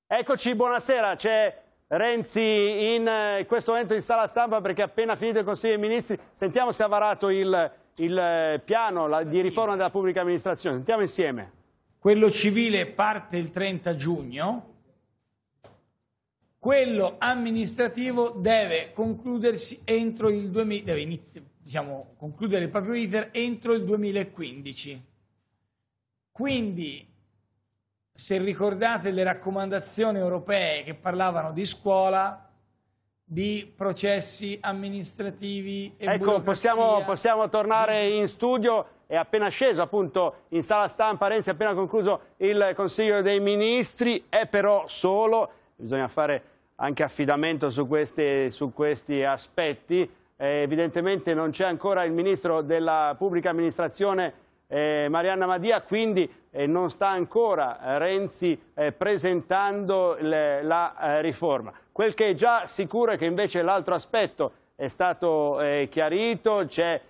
Eccoci, buonasera. C'è Renzi in questo momento in sala stampa perché è appena finito il Consiglio dei Ministri. Sentiamo se ha varato il piano di riforma della pubblica amministrazione. Sentiamo insieme. Quello civile parte il 30 giugno, quello amministrativo deve concludersi entro il concludere il proprio iter entro il 2015. Quindi, se ricordate le raccomandazioni europee che parlavano di scuola, di processi amministrativi e burocrazia... possiamo tornare in studio. È appena sceso appunto in sala stampa Renzi, ha appena concluso il Consiglio dei Ministri, è però solo, bisogna fare anche affidamento su questi aspetti. Evidentemente non c'è ancora il Ministro della Pubblica Amministrazione Marianna Madia, quindi non sta ancora Renzi presentando la riforma. Quel che è già sicuro è che invece l'altro aspetto è stato chiarito, c'è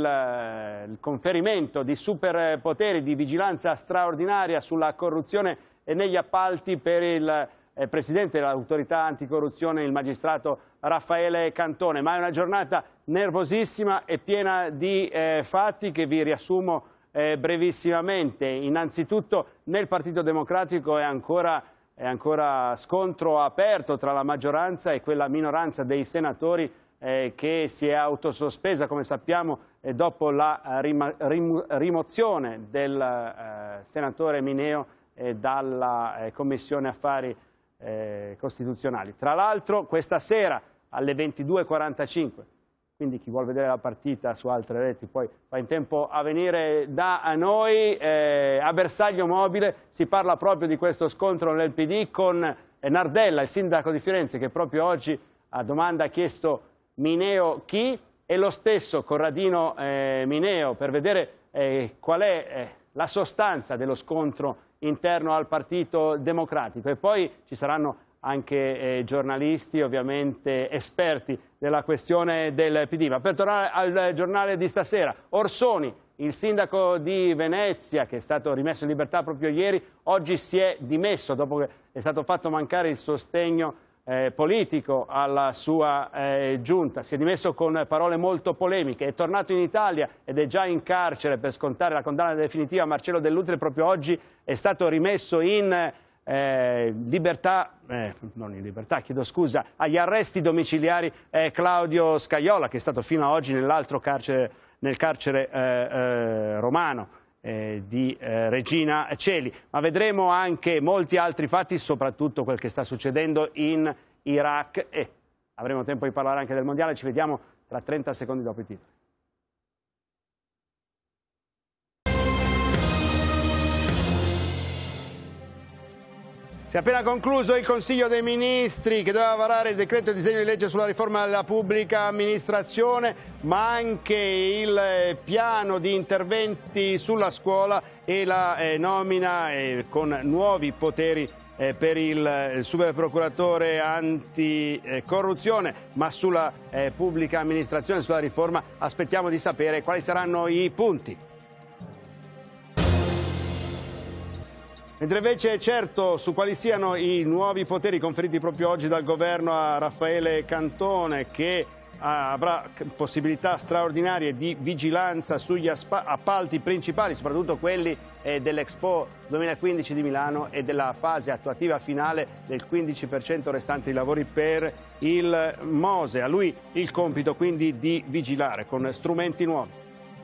il conferimento di superpoteri di vigilanza straordinaria sulla corruzione e negli appalti per il Presidente dell'autorità anticorruzione, il magistrato Raffaele Cantone. Ma è una giornata nervosissima e piena di fatti che vi riassumo brevissimamente. Innanzitutto nel Partito Democratico è ancora scontro aperto tra la maggioranza e quella minoranza dei senatori che si è autosospesa, come sappiamo, dopo la rimozione del senatore Mineo dalla Commissione Affari Costituzionali. Tra l'altro questa sera alle 22:45, quindi chi vuol vedere la partita su altre reti poi fa in tempo a venire da noi, a Bersaglio Mobile si parla proprio di questo scontro nel PD con Nardella, il sindaco di Firenze, che proprio oggi a domanda ha chiesto Mineo chi, e lo stesso Corradino Mineo, per vedere qual è la sostanza dello scontro interno al Partito Democratico. E poi ci saranno anche giornalisti, ovviamente esperti della questione del PD. Ma per tornare al giornale di stasera, Orsoni, il sindaco di Venezia, che è stato rimesso in libertà proprio ieri, oggi si è dimesso dopo che è stato fatto mancare il sostegno politico alla sua giunta. Si è dimesso con parole molto polemiche, è tornato in Italia ed è già in carcere per scontare la condanna definitiva. Marcello Dell'Utri proprio oggi è stato rimesso in libertà, non in libertà, chiedo scusa, agli arresti domiciliari Claudio Scajola, che è stato fino ad oggi nell'altro carcere, nel carcere romano di Regina Coeli. Ma vedremo anche molti altri fatti, soprattutto quel che sta succedendo in Iraq, e avremo tempo di parlare anche del mondiale. Ci vediamo tra 30 secondi dopo i titoli. Si è appena concluso il Consiglio dei Ministri che doveva varare il decreto e il disegno di legge sulla riforma della pubblica amministrazione, ma anche il piano di interventi sulla scuola e la nomina con nuovi poteri per il superprocuratore anticorruzione. Ma sulla pubblica amministrazione, sulla riforma, aspettiamo di sapere quali saranno i punti. Mentre invece è certo su quali siano i nuovi poteri conferiti proprio oggi dal governo a Raffaele Cantone, che avrà possibilità straordinarie di vigilanza sugli appalti principali, soprattutto quelli dell'Expo 2015 di Milano e della fase attuativa finale del 15% restante di lavori per il Mose. A lui il compito quindi di vigilare con strumenti nuovi.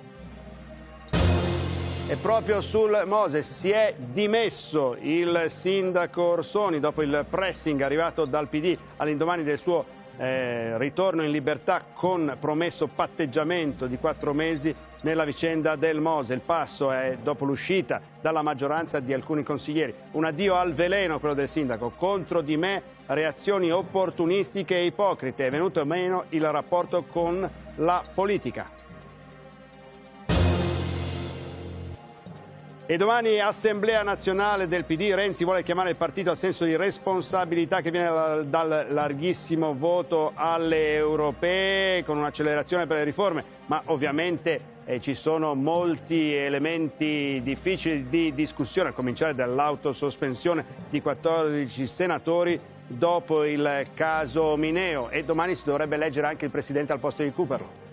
E proprio sul Mose si è dimesso il sindaco Orsoni dopo il pressing arrivato dal PD all'indomani del suo ritorno in libertà con promesso patteggiamento di 4 mesi nella vicenda del Mose. Il passo è dopo l'uscita dalla maggioranza di alcuni consiglieri. Un addio al veleno, quello del sindaco. Contro di me reazioni opportunistiche e ipocrite. È venuto meno il rapporto con la politica. E domani assemblea nazionale del PD, Renzi vuole chiamare il partito al senso di responsabilità che viene dal larghissimo voto alle europee, con un'accelerazione per le riforme, ma ovviamente ci sono molti elementi difficili di discussione, a cominciare dall'autosospensione di 14 senatori dopo il caso Mineo, e domani si dovrebbe eleggere anche il presidente al posto di Cooperlo.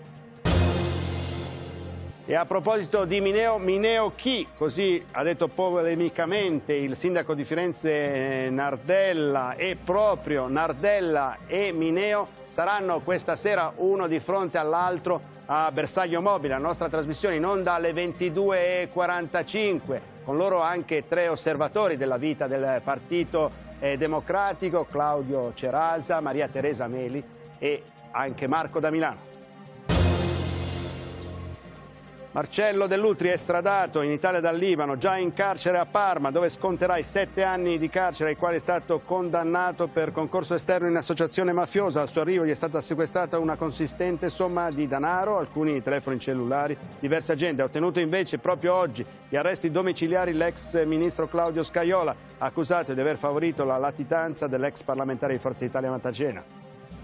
E a proposito di Mineo, Mineo chi? Così ha detto polemicamente il sindaco di Firenze Nardella, e proprio Nardella e Mineo saranno questa sera uno di fronte all'altro a Bersaglio Mobile, la nostra trasmissione in onda alle 22:45, con loro anche 3 osservatori della vita del Partito Democratico, Claudio Cerasa, Maria Teresa Meli e anche Marco da Milano. Marcello Dell'Utri è estradato in Italia dal Libano, già in carcere a Parma, dove sconterà i 7 anni di carcere ai quali è stato condannato per concorso esterno in associazione mafiosa. Al suo arrivo gli è stata sequestrata una consistente somma di denaro, alcuni telefoni cellulari, diverse agende. Ha ottenuto invece proprio oggi gli arresti domiciliari l'ex ministro Claudio Scajola, accusato di aver favorito la latitanza dell'ex parlamentare di Forza Italia Mattarella.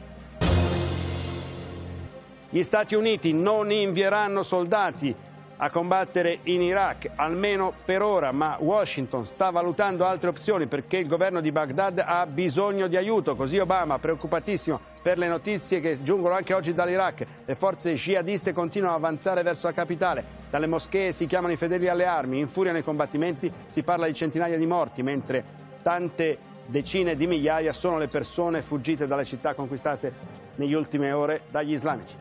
Gli Stati Uniti non invieranno soldati a combattere in Iraq, almeno per ora, ma Washington sta valutando altre opzioni perché il governo di Baghdad ha bisogno di aiuto. Così Obama, preoccupatissimo per le notizie che giungono anche oggi dall'Iraq. Le forze jihadiste continuano ad avanzare verso la capitale. Dalle moschee si chiamano i fedeli alle armi, infuriano i combattimenti, si parla di centinaia di morti, mentre tante decine di migliaia sono le persone fuggite dalle città conquistate negli ultime ore dagli islamici.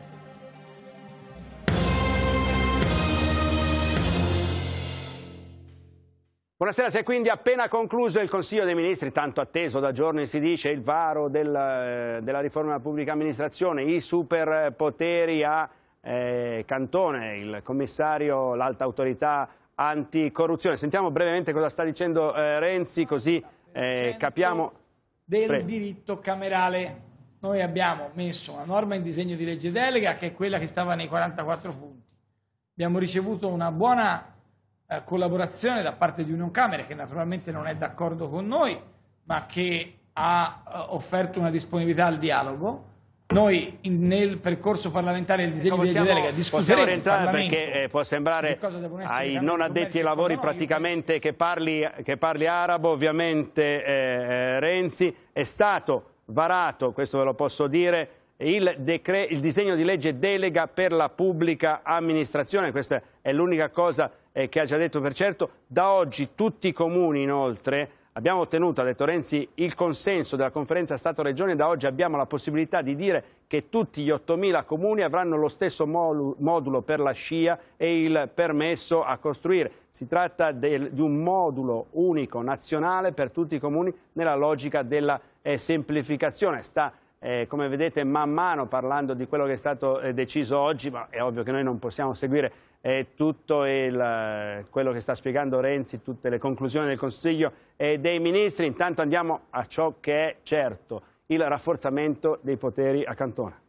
Buonasera, si è quindi appena concluso il Consiglio dei Ministri, tanto atteso da giorni si dice, il varo della riforma della pubblica amministrazione, i superpoteri a Cantone, il commissario, l'alta autorità anticorruzione. Sentiamo brevemente cosa sta dicendo Renzi, così capiamo. Del diritto camerale. Noi abbiamo messo una norma in disegno di legge delega che è quella che stava nei 44 punti. Abbiamo ricevuto una buona collaborazione da parte di Unioncamere, che naturalmente non è d'accordo con noi, ma che ha offerto una disponibilità al dialogo. Noi nel percorso parlamentare del disegno di legge delega discuteremo in Parlamento, perché può sembrare ai non addetti ai lavori praticamente che parli arabo. Ovviamente Renzi, è stato varato, questo ve lo posso dire, il disegno di legge delega per la pubblica amministrazione. Questa è l'unica cosa che ha già detto per certo. Da oggi tutti i comuni, inoltre, abbiamo ottenuto, ha detto Renzi, il consenso della conferenza Stato-Regione. Da oggi abbiamo la possibilità di dire che tutti gli 8.000 comuni avranno lo stesso modulo per la scia e il permesso a costruire. Si tratta di un modulo unico nazionale per tutti i comuni nella logica della semplificazione. Come vedete, man mano parlando di quello che è stato deciso oggi, ma è ovvio che noi non possiamo seguire tutto quello che sta spiegando Renzi, tutte le conclusioni del Consiglio dei Ministri. Intanto andiamo a ciò che è certo, il rafforzamento dei poteri a Cantone.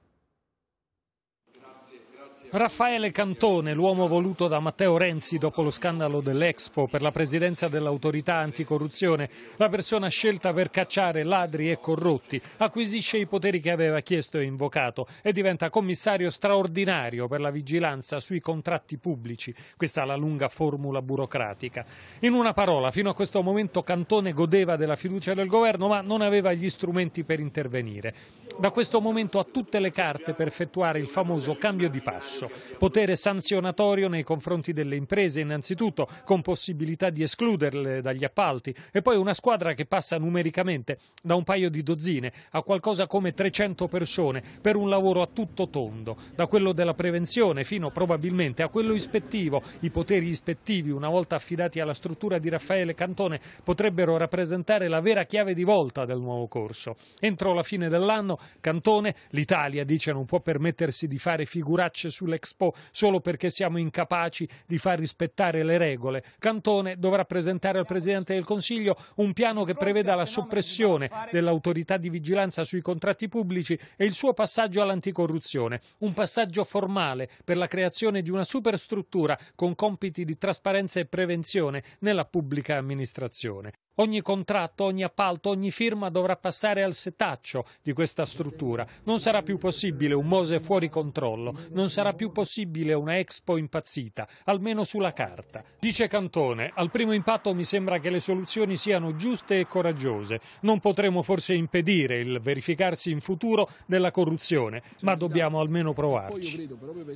Raffaele Cantone, l'uomo voluto da Matteo Renzi dopo lo scandalo dell'Expo per la presidenza dell'autorità anticorruzione, la persona scelta per cacciare ladri e corrotti, acquisisce i poteri che aveva chiesto e invocato e diventa commissario straordinario per la vigilanza sui contratti pubblici. Questa è la lunga formula burocratica. In una parola, fino a questo momento Cantone godeva della fiducia del governo, ma non aveva gli strumenti per intervenire. Da questo momento ha tutte le carte per effettuare il famoso cambio di passo. Potere sanzionatorio nei confronti delle imprese innanzitutto, con possibilità di escluderle dagli appalti, e poi una squadra che passa numericamente da un paio di dozzine a qualcosa come 300 persone per un lavoro a tutto tondo, da quello della prevenzione fino probabilmente a quello ispettivo. I poteri ispettivi, una volta affidati alla struttura di Raffaele Cantone, potrebbero rappresentare la vera chiave di volta del nuovo corso. Entro la fine dell'anno Cantone, l'Italia, dice, non può permettersi di fare figuracce sulle sull'Expo solo perché siamo incapaci di far rispettare le regole. Cantone dovrà presentare al Presidente del Consiglio un piano che preveda la soppressione dell'autorità di vigilanza sui contratti pubblici e il suo passaggio all'anticorruzione, un passaggio formale per la creazione di una superstruttura con compiti di trasparenza e prevenzione nella pubblica amministrazione. Ogni contratto, ogni appalto, ogni firma dovrà passare al setaccio di questa struttura. Non sarà più possibile un Mose fuori controllo, non sarà più possibile una Expo impazzita, almeno sulla carta. Dice Cantone, al primo impatto mi sembra che le soluzioni siano giuste e coraggiose. Non potremo forse impedire il verificarsi in futuro della corruzione, ma dobbiamo almeno provarci.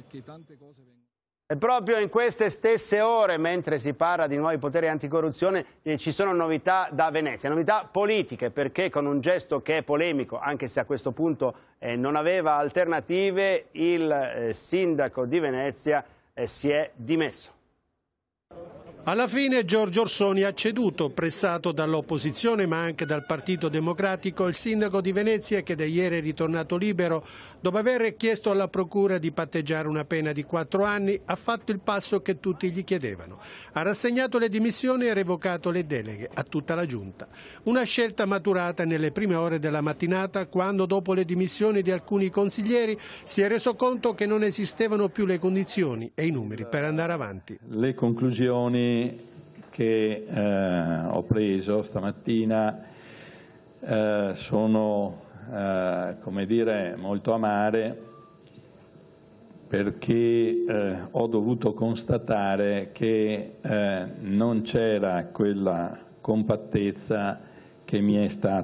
E proprio in queste stesse ore, mentre si parla di nuovi poteri anticorruzione, ci sono novità da Venezia, novità politiche, perché con un gesto che è polemico, anche se a questo punto non aveva alternative, il sindaco di Venezia si è dimesso. Alla fine Giorgio Orsoni ha ceduto, pressato dall'opposizione ma anche dal Partito Democratico. Il sindaco di Venezia, che da ieri è ritornato libero dopo aver chiesto alla procura di patteggiare una pena di 4 anni, ha fatto il passo che tutti gli chiedevano. Ha rassegnato le dimissioni e revocato le deleghe a tutta la giunta. Una scelta maturata nelle prime ore della mattinata, quando dopo le dimissioni di alcuni consiglieri si è reso conto che non esistevano più le condizioni e i numeri per andare avanti. Le conclusioni che ho preso stamattina sono, come dire, molto amare, perché ho dovuto constatare che non c'era quella compattezza che mi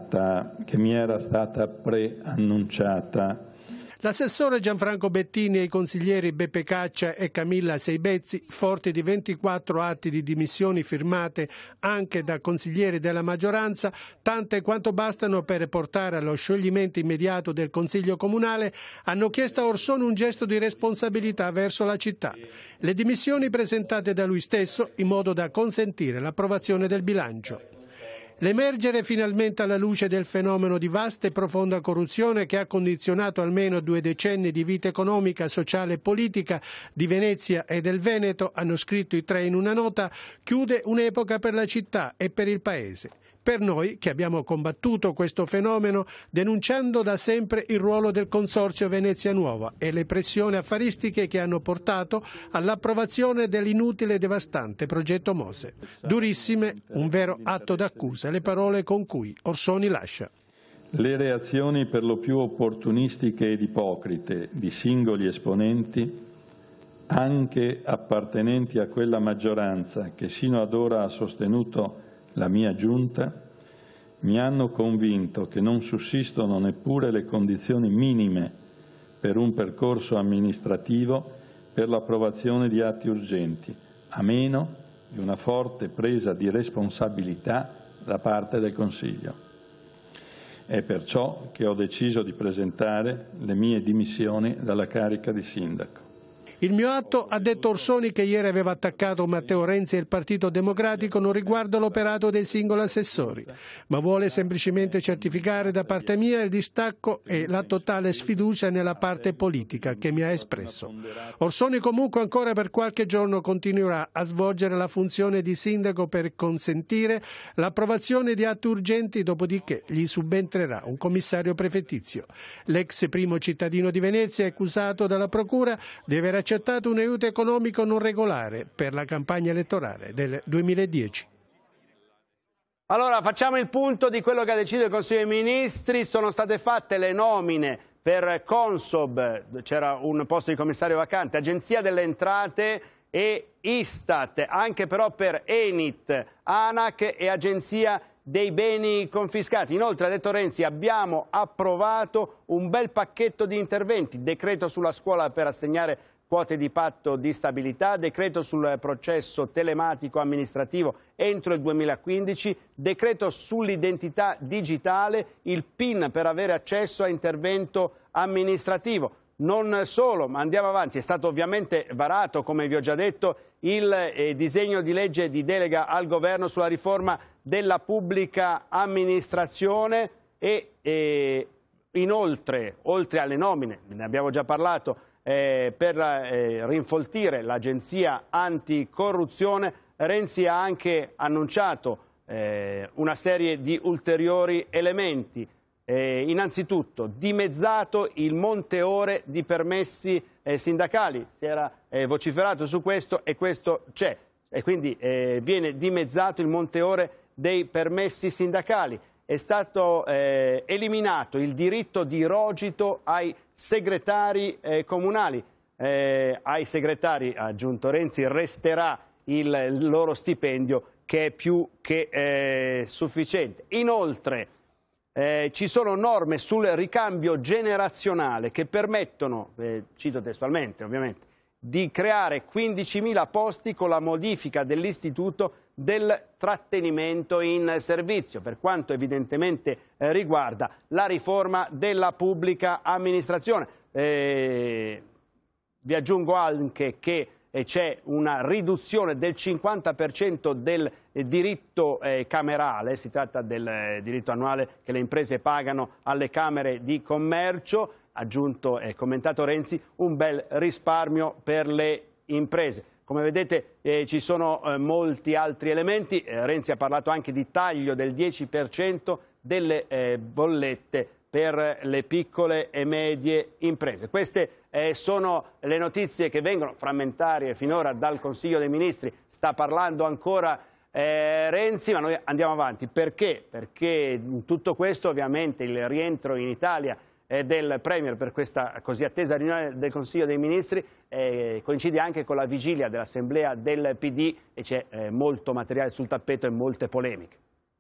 era stata preannunciata. L'assessore Gianfranco Bettini e i consiglieri Beppe Caccia e Camilla Seibezzi, forti di 24 atti di dimissioni firmate anche da consiglieri della maggioranza, tante quanto bastano per portare allo scioglimento immediato del Consiglio Comunale, hanno chiesto a Orsoni un gesto di responsabilità verso la città. Le dimissioni presentate da lui stesso in modo da consentire l'approvazione del bilancio. L'emergere finalmente alla luce del fenomeno di vasta e profonda corruzione che ha condizionato almeno 2 decenni di vita economica, sociale e politica di Venezia e del Veneto, hanno scritto i 3 in una nota, chiude un'epoca per la città e per il Paese. Per noi, che abbiamo combattuto questo fenomeno denunciando da sempre il ruolo del Consorzio Venezia Nuova e le pressioni affaristiche che hanno portato all'approvazione dell'inutile e devastante progetto Mose. Durissime, un vero atto d'accusa, le parole con cui Orsoni lascia. Le reazioni per lo più opportunistiche ed ipocrite di singoli esponenti, anche appartenenti a quella maggioranza che sino ad ora ha sostenuto la mia giunta, mi hanno convinto che non sussistono neppure le condizioni minime per un percorso amministrativo per l'approvazione di atti urgenti, a meno di una forte presa di responsabilità da parte del Consiglio. È perciò che ho deciso di presentare le mie dimissioni dalla carica di sindaco. Il mio atto, ha detto Orsoni, che ieri aveva attaccato Matteo Renzi e il Partito Democratico, non riguarda l'operato dei singoli assessori, ma vuole semplicemente certificare da parte mia il distacco e la totale sfiducia nella parte politica che mi ha espresso. Orsoni comunque ancora per qualche giorno continuerà a svolgere la funzione di sindaco per consentire l'approvazione di atti urgenti, dopodiché gli subentrerà un commissario prefettizio. L'ex primo cittadino di Venezia è accusato dalla procura di aver accettato un aiuto economico non regolare per la campagna elettorale del 2010. Allora facciamo il punto di quello che ha deciso il Consiglio dei Ministri. Sono state fatte le nomine per Consob, c'era un posto di commissario vacante, Agenzia delle Entrate e Istat, anche però per Enit, Anac e Agenzia dei beni confiscati. Inoltre, ha detto Renzi, abbiamo approvato un bel pacchetto di interventi, decreto sulla scuola per assegnare quote di patto di stabilità, decreto sul processo telematico amministrativo entro il 2015, decreto sull'identità digitale, il PIN per avere accesso a intervento amministrativo. Non solo, ma andiamo avanti, è stato ovviamente varato, come vi ho già detto, il disegno di legge di delega al governo sulla riforma della pubblica amministrazione e inoltre, oltre alle nomine, ne abbiamo già parlato, per rinfoltire l'agenzia anticorruzione, Renzi ha anche annunciato una serie di ulteriori elementi. Innanzitutto dimezzato il monte ore di permessi sindacali, si era vociferato su questo e questo c'è, e quindi viene dimezzato il monte ore dei permessi sindacali. È stato eliminato il diritto di rogito ai segretari comunali. Ai segretari, ha aggiunto Renzi, resterà il loro stipendio, che è più che sufficiente. Inoltre ci sono norme sul ricambio generazionale che permettono, cito testualmente ovviamente, di creare 15.000 posti con la modifica dell'istituto del trattenimento in servizio, per quanto evidentemente riguarda la riforma della pubblica amministrazione. Vi aggiungo anche che c'è una riduzione del 50% del diritto camerale, si tratta del diritto annuale che le imprese pagano alle camere di commercio, aggiunto e commentato Renzi, un bel risparmio per le imprese. Come vedete ci sono molti altri elementi, Renzi ha parlato anche di taglio del 10% delle bollette per le piccole e medie imprese. Queste sono le notizie che vengono frammentarie finora dal Consiglio dei Ministri, sta parlando ancora Renzi, ma noi andiamo avanti. Perché? Perché in tutto questo ovviamente il rientro in Italia del Premier per questa così attesa riunione del Consiglio dei Ministri coincide anche con la vigilia dell'Assemblea del PD e c'è molto materiale sul tappeto e molte polemiche.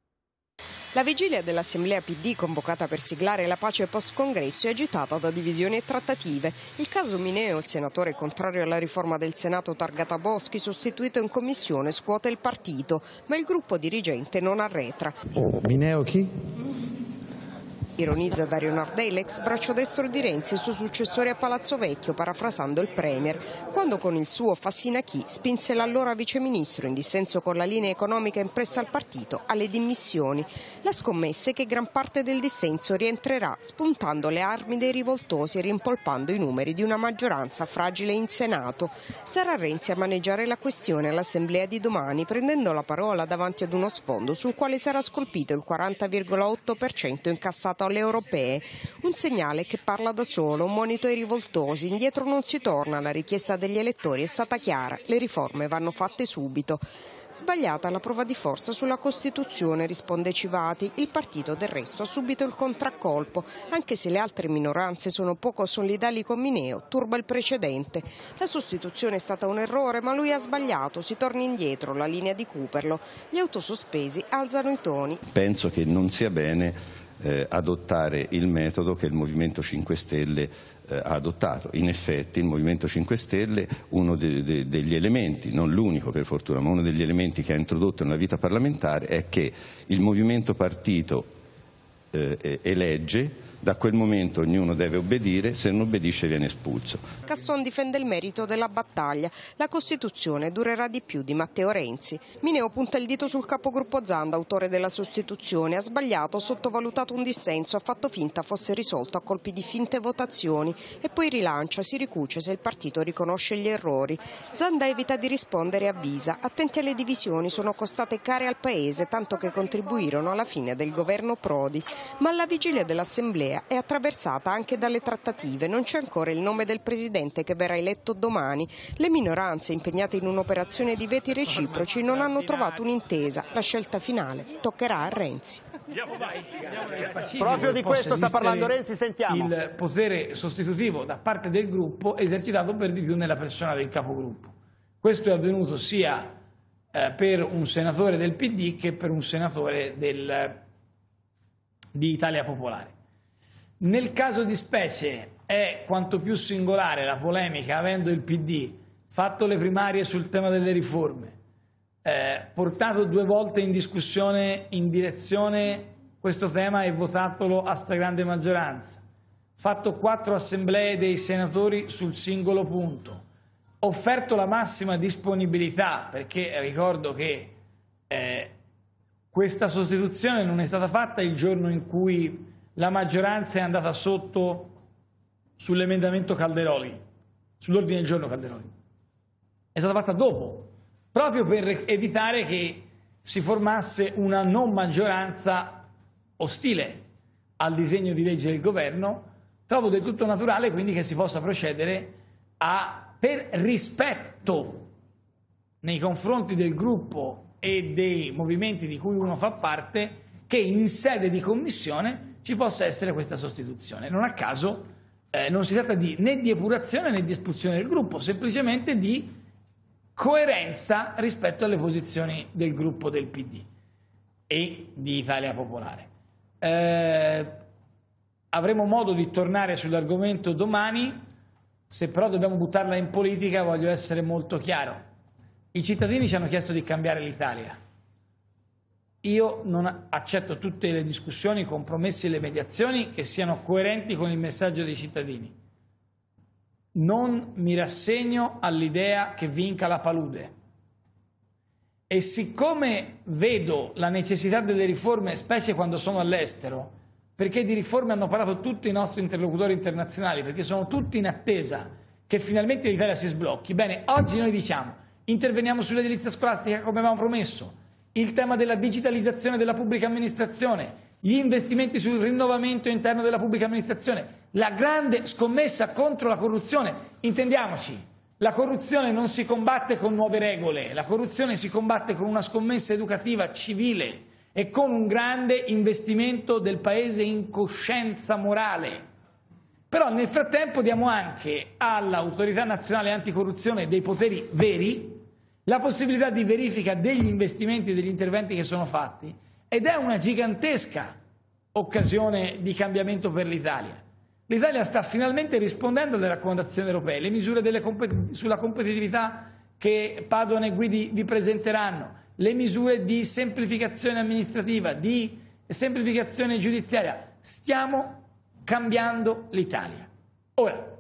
La vigilia dell'Assemblea PD, convocata per siglare la pace post-congresso, è agitata da divisioni e trattative. Il caso Mineo, il senatore contrario alla riforma del Senato targata Boschi, sostituito in commissione, scuote il partito, ma il gruppo dirigente non arretra. Mineo chi? Ironizza Dario Nardei, l'ex braccio destro di Renzi, il suo successore a Palazzo Vecchio, parafrasando il Premier, quando con il suo Fassina chi spinse l'allora viceministro, in dissenso con la linea economica impressa al partito, alle dimissioni. La scommessa è che gran parte del dissenso rientrerà, spuntando le armi dei rivoltosi e rimpolpando i numeri di una maggioranza fragile in Senato. Sarà Renzi a maneggiare la questione all'Assemblea di domani, prendendo la parola davanti ad uno sfondo sul quale sarà scolpito il 40,8% incassato alle europee, un segnale che parla da solo, un monito ai rivoltosi, indietro non si torna, la richiesta degli elettori è stata chiara, le riforme vanno fatte subito. Sbagliata la prova di forza sulla Costituzione, risponde Civati, il partito del resto ha subito il contraccolpo, anche se le altre minoranze sono poco solidali con Mineo, turba il precedente. La sostituzione è stata un errore, ma lui ha sbagliato, si torni indietro, la linea di Cooperlo. Gli autosospesi alzano i toni. Penso che non sia bene adottare il metodo che il Movimento 5 Stelle ha adottato. In effetti il Movimento 5 Stelle, uno degli elementi, non l'unico per fortuna, ma uno degli elementi che ha introdotto nella vita parlamentare è che il movimento partito elegge, da quel momento ognuno deve obbedire, se non obbedisce viene espulso. Casson difende il merito della battaglia, la Costituzione durerà di più di Matteo Renzi. Mineo punta il dito sul capogruppo Zanda, autore della sostituzione, ha sbagliato, ha sottovalutato un dissenso, ha fatto finta fosse risolto a colpi di finte votazioni e poi rilancia, si ricuce se il partito riconosce gli errori. Zanda evita di rispondere e avvisa, attenti alle divisioni, sono costate care al Paese, tanto che contribuirono alla fine del governo Prodi. Ma alla vigilia dell'Assemblea è attraversata anche dalle trattative, non c'è ancora il nome del Presidente che verrà eletto domani. Le minoranze impegnate in un'operazione di veti reciproci non hanno trovato un'intesa, la scelta finale toccherà a Renzi. Proprio di questo sta parlando Renzi, sentiamo. Il potere sostitutivo da parte del gruppo esercitato per di più nella persona del capogruppo. Questo è avvenuto sia per un senatore del PD che per un senatore di Italia Popolare. Nel caso di specie è quanto più singolare la polemica avendo il PD fatto le primarie sul tema delle riforme, portato 2 volte in discussione in direzione questo tema e votatelo a stragrande maggioranza, fatto 4 assemblee dei senatori sul singolo punto, offerto la massima disponibilità, perché ricordo che questa sostituzione non è stata fatta il giorno in cui la maggioranza è andata sotto sull'emendamento Calderoli, sull'ordine del giorno Calderoli. È stata fatta dopo, proprio per evitare che si formasse una non maggioranza ostile al disegno di legge del governo. Trovo del tutto naturale quindi che si possa procedere per rispetto nei confronti del gruppo e dei movimenti di cui uno fa parte, che in sede di commissione ci possa essere questa sostituzione. Non a caso non si tratta né di epurazione né di espulsione del gruppo, semplicemente di coerenza rispetto alle posizioni del gruppo del PD e di Italia Popolare. Avremo modo di tornare sull'argomento domani, se però dobbiamo buttarla in politica voglio essere molto chiaro. I cittadini ci hanno chiesto di cambiare l'Italia. Io non accetto tutte le discussioni, i compromessi e le mediazioni che siano coerenti con il messaggio dei cittadini. Non mi rassegno all'idea che vinca la palude. E siccome vedo la necessità delle riforme, specie quando sono all'estero, perché di riforme hanno parlato tutti i nostri interlocutori internazionali, perché sono tutti in attesa che finalmente l'Italia si sblocchi, bene, oggi noi diciamo, interveniamo sull'edilizia scolastica come avevamo promesso, il tema della digitalizzazione della pubblica amministrazione, gli investimenti sul rinnovamento interno della pubblica amministrazione, la grande scommessa contro la corruzione. Intendiamoci, la corruzione non si combatte con nuove regole, la corruzione si combatte con una scommessa educativa civile e con un grande investimento del Paese in coscienza morale. Però nel frattempo diamo anche all'Autorità Nazionale Anticorruzione dei poteri veri, la possibilità di verifica degli investimenti e degli interventi che sono fatti, ed è una gigantesca occasione di cambiamento per l'Italia. L'Italia sta finalmente rispondendo alle raccomandazioni europee, le misure sulla competitività che Padoan e Guidi vi presenteranno, le misure di semplificazione amministrativa, di semplificazione giudiziaria. Stiamo cambiando l'Italia. Ora,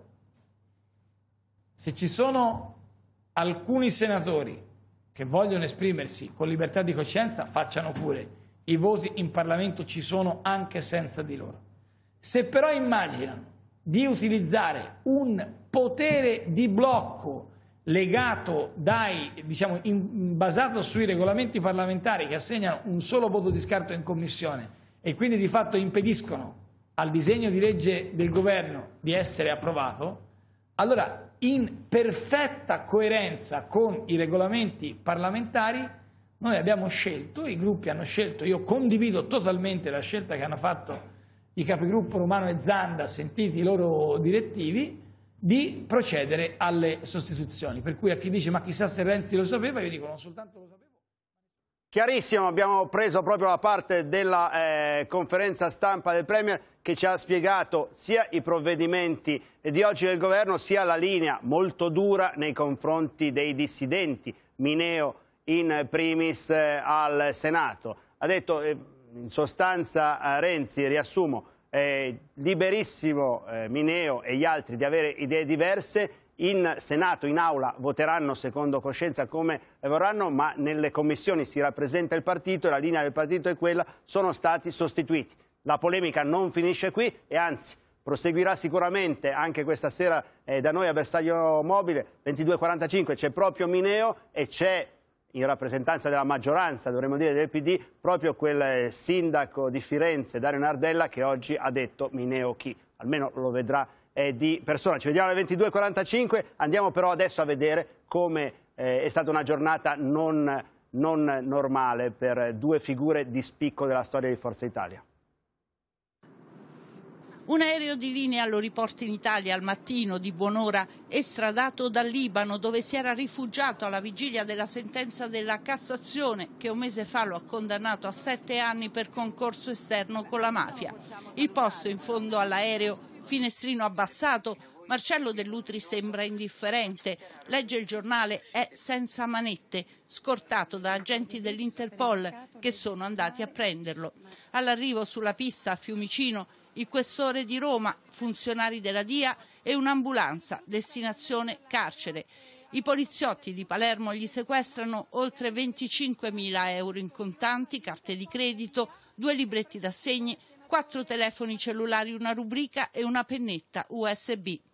se ci sono alcuni senatori che vogliono esprimersi con libertà di coscienza, facciano pure. I voti in Parlamento ci sono anche senza di loro. Se però immaginano di utilizzare un potere di blocco legato basato sui regolamenti parlamentari che assegnano un solo voto di scarto in commissione e quindi di fatto impediscono al disegno di legge del governo di essere approvato, allora in perfetta coerenza con i regolamenti parlamentari noi abbiamo scelto, i gruppi hanno scelto, io condivido totalmente la scelta che hanno fatto i capigruppo Romano e Zanda, sentiti i loro direttivi, di procedere alle sostituzioni. Per cui a chi dice ma chissà se Renzi lo sapeva, io dico non soltanto lo sapevo. Chiarissimo, abbiamo preso proprio la parte della conferenza stampa del Premier che ci ha spiegato sia i provvedimenti di oggi del governo sia la linea molto dura nei confronti dei dissidenti, Mineo in primis al Senato. Ha detto in sostanza Renzi, riassumo, liberissimo Mineo e gli altri di avere idee diverse, in Senato, in Aula voteranno secondo coscienza come vorranno, ma nelle commissioni si rappresenta il partito e la linea del partito è quella, sono stati sostituiti. La polemica non finisce qui e anzi proseguirà sicuramente anche questa sera da noi a Bersaglio Mobile, 22:45 c'è proprio Mineo e c'è in rappresentanza della maggioranza, dovremmo dire del PD, proprio quel sindaco di Firenze, Dario Nardella, che oggi ha detto Mineo chi, almeno lo vedrà di persona. Ci vediamo alle 22:45, andiamo però adesso a vedere come è stata una giornata non normale per due figure di spicco della storia di Forza Italia. Un aereo di linea lo riporta in Italia al mattino di buon'ora, estradato dal Libano, dove si era rifugiato alla vigilia della sentenza della Cassazione, che un mese fa lo ha condannato a 7 anni per concorso esterno con la mafia. Il posto in fondo all'aereo, finestrino abbassato, Marcello Dell'Utri sembra indifferente, legge il giornale, è senza manette, scortato da agenti dell'Interpol che sono andati a prenderlo. All'arrivo sulla pista a Fiumicino, il questore di Roma, funzionari della DIA e un'ambulanza, destinazione carcere. I poliziotti di Palermo gli sequestrano oltre 25.000 euro in contanti, carte di credito, 2 libretti d'assegni, 4 telefoni cellulari, una rubrica e una pennetta USB.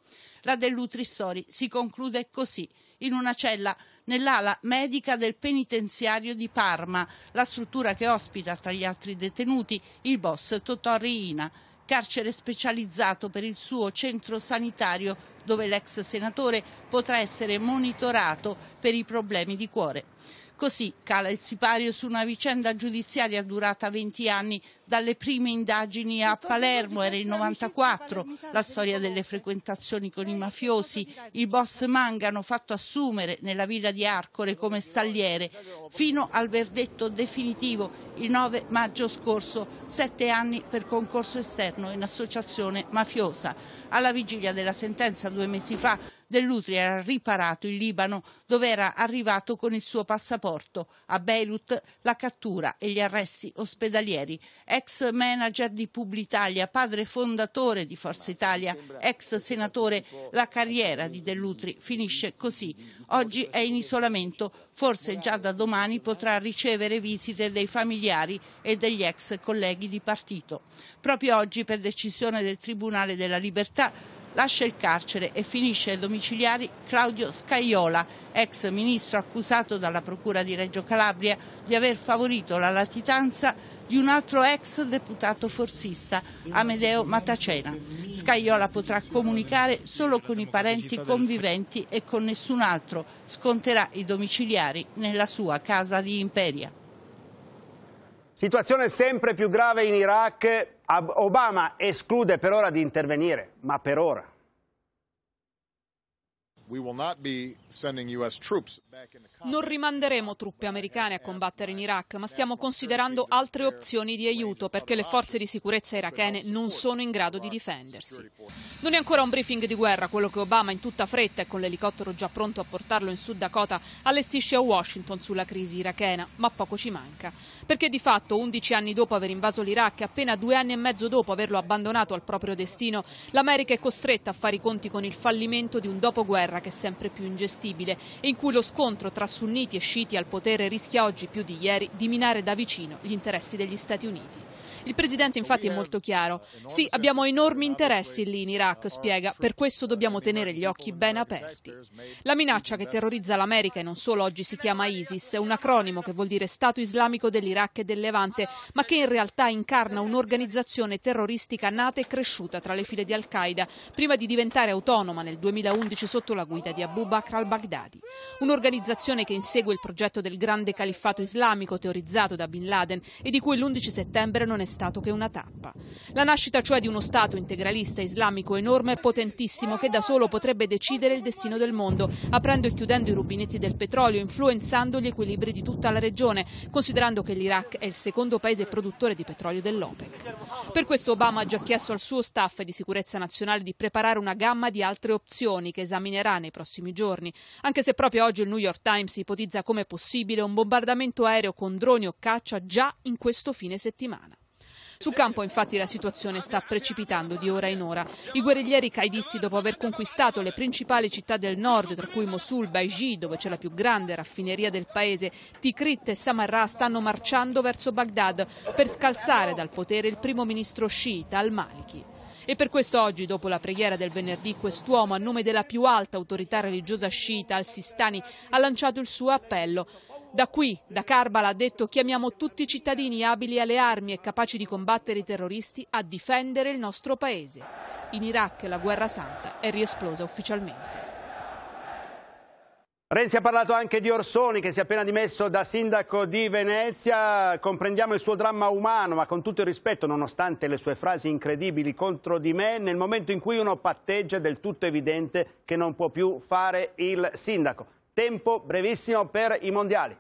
La Dell'Utri Story si conclude così, in una cella nell'ala medica del penitenziario di Parma, la struttura che ospita tra gli altri detenuti il boss Totò Riina, carcere specializzato per il suo centro sanitario dove l'ex senatore potrà essere monitorato per i problemi di cuore. Così cala il sipario su una vicenda giudiziaria durata 20 anni, dalle prime indagini a Palermo, era il 94, la storia delle frequentazioni con i mafiosi, il boss Mangano fatto assumere nella villa di Arcore come stalliere, fino al verdetto definitivo il 9 maggio scorso, 7 anni per concorso esterno in associazione mafiosa. Alla vigilia della sentenza 2 mesi fa, Dell'Utri era riparato in Libano, dove era arrivato con il suo passaporto. A Beirut la cattura e gli arresti ospedalieri. Ex manager di Publitalia, padre fondatore di Forza Italia, ex senatore, la carriera di Dell'Utri finisce così. Oggi è in isolamento, forse già da domani potrà ricevere visite dei familiari e degli ex colleghi di partito. Proprio oggi, per decisione del Tribunale della Libertà, lascia il carcere e finisce ai domiciliari Claudio Scajola, ex ministro accusato dalla Procura di Reggio Calabria di aver favorito la latitanza di un altro ex deputato forsista, Amedeo Matacena. Scajola potrà comunicare solo con i parenti conviventi e con nessun altro. Sconterà i domiciliari nella sua casa di Imperia. Situazione sempre più grave in Iraq. Obama esclude per ora di intervenire, ma per ora. Non rimanderemo truppe americane a combattere in Iraq, ma stiamo considerando altre opzioni di aiuto perché le forze di sicurezza irachene non sono in grado di difendersi. Non è ancora un briefing di guerra quello che Obama in tutta fretta e con l'elicottero già pronto a portarlo in Sud Dakota allestisce a Washington sulla crisi irachena, ma poco ci manca. Perché di fatto 11 anni dopo aver invaso l'Iraq e appena 2 anni e mezzo dopo averlo abbandonato al proprio destino, l'America è costretta a fare i conti con il fallimento di un dopoguerra che è sempre più ingestibile e in cui lo scontro tra sunniti e sciiti al potere rischia oggi più di ieri di minare da vicino gli interessi degli Stati Uniti. Il Presidente infatti è molto chiaro. Sì, abbiamo enormi interessi lì in Iraq, spiega, per questo dobbiamo tenere gli occhi ben aperti. La minaccia che terrorizza l'America e non solo oggi si chiama ISIS, è un acronimo che vuol dire Stato Islamico dell'Iraq e del Levante, ma che in realtà incarna un'organizzazione terroristica nata e cresciuta tra le file di Al-Qaeda, prima di diventare autonoma nel 2011 sotto la guida di Abu Bakr al-Baghdadi. Un'organizzazione che insegue il progetto del grande califfato islamico teorizzato da Bin Laden e di cui l'11 settembre non è stato che una tappa. La nascita cioè di uno Stato integralista islamico enorme e potentissimo che da solo potrebbe decidere il destino del mondo, aprendo e chiudendo i rubinetti del petrolio, influenzando gli equilibri di tutta la regione, considerando che l'Iraq è il secondo paese produttore di petrolio dell'OPEC. Per questo Obama ha già chiesto al suo staff di sicurezza nazionale di preparare una gamma di altre opzioni che esaminerà nei prossimi giorni, anche se proprio oggi il New York Times ipotizza come possibile un bombardamento aereo con droni o caccia già in questo fine settimana. Sul campo infatti la situazione sta precipitando di ora in ora. I guerriglieri qaidisti, dopo aver conquistato le principali città del nord, tra cui Mosul, Baiji, dove c'è la più grande raffineria del paese, Tikrit e Samarra, stanno marciando verso Baghdad per scalzare dal potere il primo ministro sciita al-Maliki. E per questo oggi, dopo la preghiera del venerdì, quest'uomo, a nome della più alta autorità religiosa sciita, al-Sistani, ha lanciato il suo appello. Da qui, da Karbala, ha detto: chiamiamo tutti i cittadini abili alle armi e capaci di combattere i terroristi a difendere il nostro paese. In Iraq la guerra santa è riesplosa ufficialmente. Renzi ha parlato anche di Orsoni, che si è appena dimesso da sindaco di Venezia. Comprendiamo il suo dramma umano, ma con tutto il rispetto, nonostante le sue frasi incredibili contro di me, nel momento in cui uno patteggia è del tutto evidente che non può più fare il sindaco. Tempo brevissimo per i mondiali.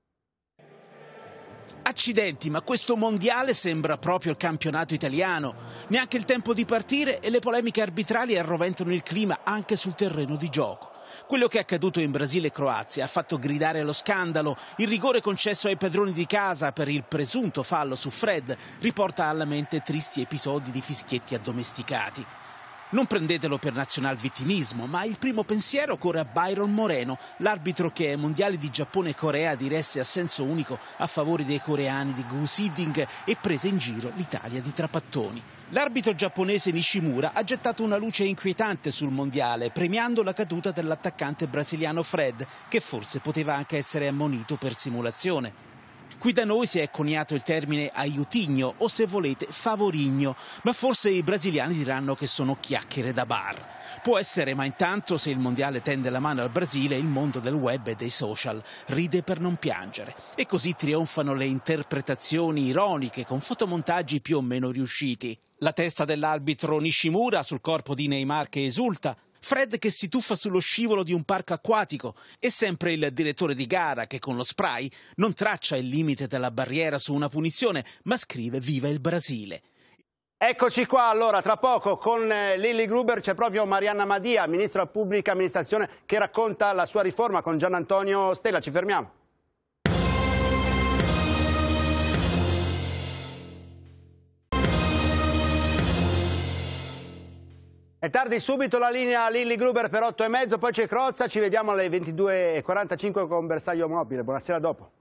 Accidenti, ma questo mondiale sembra proprio il campionato italiano. Neanche il tempo di partire e le polemiche arbitrali arroventano il clima anche sul terreno di gioco. Quello che è accaduto in Brasile e Croazia ha fatto gridare allo scandalo. Il rigore concesso ai padroni di casa per il presunto fallo su Fred riporta alla mente tristi episodi di fischietti addomesticati. Non prendetelo per nazionalvittimismo, ma il primo pensiero corre a Byron Moreno, l'arbitro che ai mondiali di Giappone e Corea diresse a senso unico a favore dei coreani di Gu Siding e prese in giro l'Italia di Trapattoni. L'arbitro giapponese Nishimura ha gettato una luce inquietante sul mondiale, premiando la caduta dell'attaccante brasiliano Fred, che forse poteva anche essere ammonito per simulazione. Qui da noi si è coniato il termine aiutigno o, se volete, favorigno, ma forse i brasiliani diranno che sono chiacchiere da bar. Può essere, ma intanto, se il mondiale tende la mano al Brasile, il mondo del web e dei social ride per non piangere. E così trionfano le interpretazioni ironiche con fotomontaggi più o meno riusciti. La testa dell'arbitro Nishimura sul corpo di Neymar che esulta, Fred che si tuffa sullo scivolo di un parco acquatico e sempre il direttore di gara che con lo spray non traccia il limite della barriera su una punizione, ma scrive "Viva il Brasile". Eccoci qua, allora, tra poco con Lilli Gruber c'è proprio Marianna Madia, Ministro della Pubblica Amministrazione, che racconta la sua riforma con Gianantonio Stella. Ci fermiamo. È tardi, subito la linea a Lilli Gruber per 8:30, poi c'è Crozza, ci vediamo alle 22:45 con Bersaglio Mobile. Buonasera dopo.